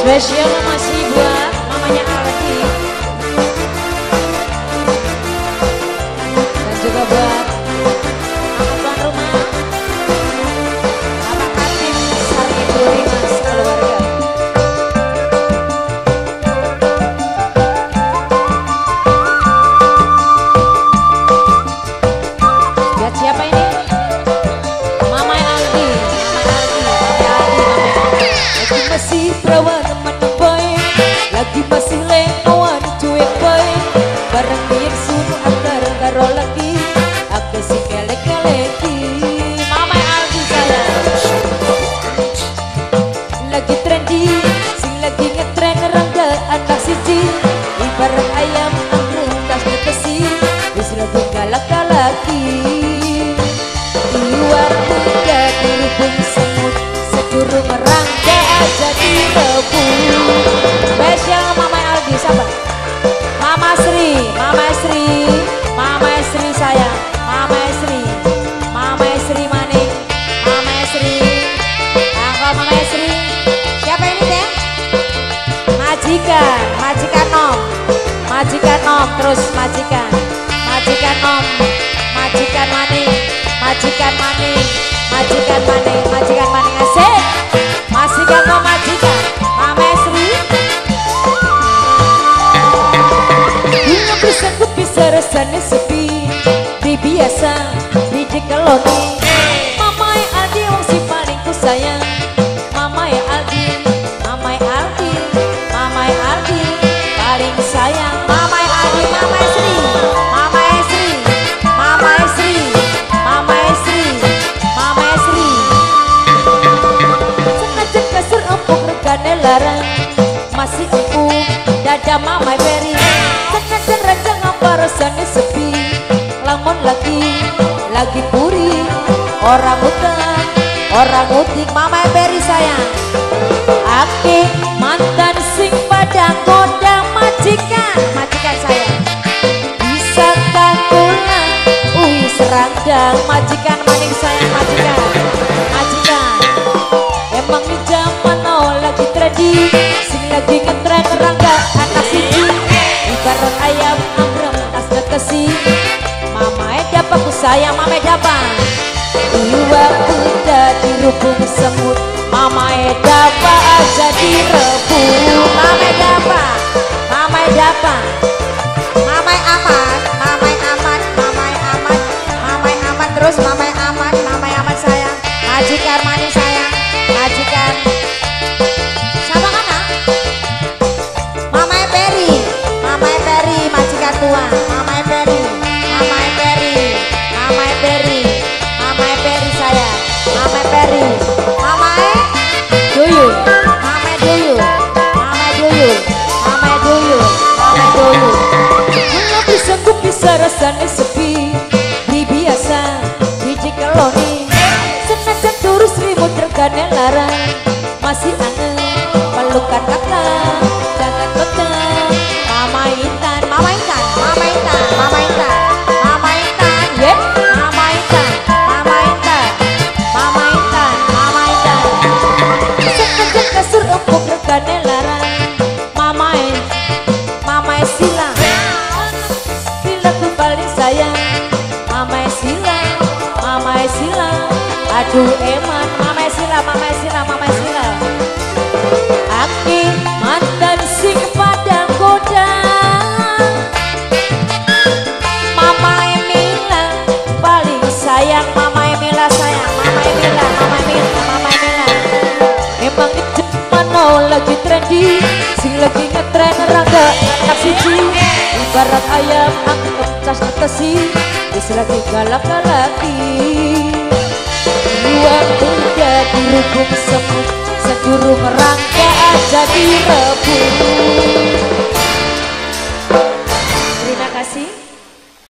Spesial masih buat mamanya Aldi dan juga buat tuan rumah Bapak Katim Sari Puri Mas keluarga. Buat siapa ini? Mama Aldi, lagi masih perawan menembay, lagi masih lengawan cuek baik, barang yang sunuh akar karo lagi, aku si kelek-keleki. Mama Aldi saya lagi trendy, sing lagi ngetren rangga anak siji, ibarat ayam anggrek tas besi, wis lagi galak-galaki. Waktu jadi rubung semut sedurung merangkai aja direbu. Spesial Mama Aldi siapa? Mama Sri, Mama Sri, Mama Sri sayang, Mama Sri, Mama Sri maning, Mama Sri. Angkau Mama Sri. Siapa ini teh? Majikan, majikan nom, majikan nom, terus majikan, majikan nom, majikan maning. Majikan maning, majikan maning, majikan maning asik. Majikan kok majikan, Mama Sri. Bunga bersangkut bisa rasanya sepi, di biasa, di jekeloni. Mama Aldi wong si paling ku sayang. Mama Aldi, Mama Aldi, Mama Aldi paling sayang. Mama Aldi, Mama Sri, Mama Sri, Mama Sri. Mama Sri, Mama Sri. Sengaja kasur empuk regane larang, masih empuk dada Mama Peri. Sengaja raja ngapa rasanya sepi, lamun lagi puri. Orang utang, orang utik Mama Peri sayang. Aki mantan sing pada goda majikan, majikan sayang. Bisakah pulang? Seranggang majikan maning sayang majikan, majikan. Emang di zaman now lagi trendy, sing lagi ngetren rangga anak siji, ibarat ayam anggrek tas ketesi. Mama dapa ku sayang, mama dapa. Iwa udah dirubung semut, mama dapa aja direbut. Mama dapa, mama dapa. Mama aman, mama aman, mama aman, mama aman terus mama aman sayang. Majikan manis sayang, majikan. Siapa kana? Mama Peri, Mama Peri, majikan tua. Mama Peri, Mama Peri, Mama Peri, Mama Peri sayang. Mama Peri, Mama Duyul, Mama Duyul, Mama Duyul, Mama Duyul, Mama Duyul. Sanggup bisa rasanya sepi, di biasa, di jekeloni. Senajan turus rimut regane larang, masih aneh, pelukan kakak, jangan betah. Mama Intan, Mama Intan, Mama Intan, Mama Intan, Mama Intan, ye, Mama Intan, Mama Intan, Mama Intan, Mama Intan. Senajan kasur empuk regane larang, Mama Sila. Sayang, Mama Sila, Mama Sila. Aduh eman, Mama Sila, Mama Sila, Mama Sila. Aki mantan sing padang goda, Mama Emila paling sayang. Mama Emila sayang, Mama Emila, Mama Emila, Mama Emila. Emang itu mana lagi trendy, sing lagi ngetren rangga anak siji, ibarat ayam anggrek tas ketesi, wis lagi galak-galaki. Dua udah dirubung semut sedurung merangkai aja direbut. Terima kasih.